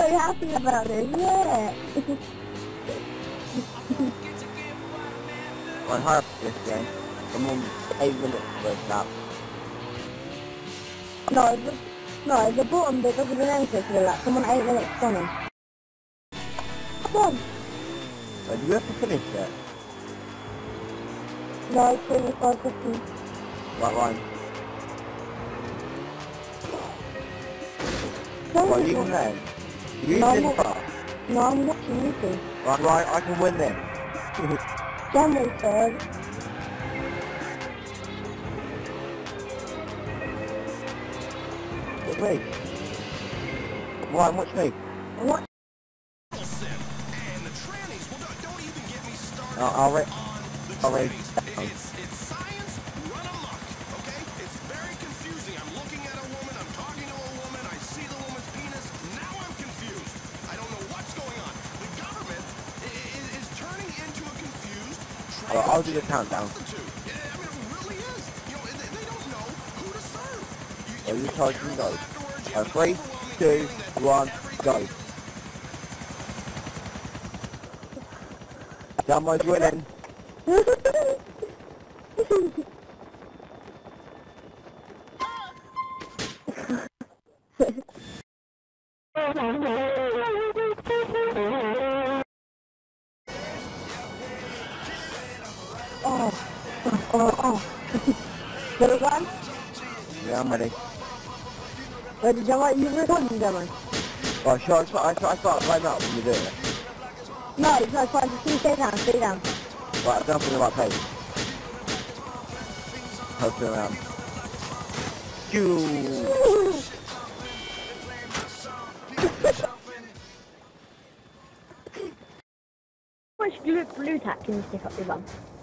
very happy about it, yeah. I hurry up this game. I'm on 8 minutes for that. No, the bottom bit doesn't mean anything to that. I'm on 8 minutes spawning. Come on. Do we have to finish it? No, it's 25 seconds. Right, Ryan. Well, you can then. You no, didn't start. No, I'm watching YouTube. Right, I can win this. Jamie third. Watch me. Ryan, watch me. What? I'll rate. It's science run amok, okay? It's very confusing. I'm looking at a woman, I'm talking to a woman, I see the woman's penis, now I'm confused. I don't know what's going on. The government is turning into a confused I'll do the countdown. Yeah, I mean, it really is. You know, they don't know who to serve. You charge me go. 3, 2, 1, go. Someone's winning. Oh. Better one? Yeah, I'm ready. Did you recording, Gemma? Right, sure, I start right now when you do it. No, it's not fine. Just stay down. Right, I'm jumping the right page. Hopefully around. How much blue tack can you stick up your bum?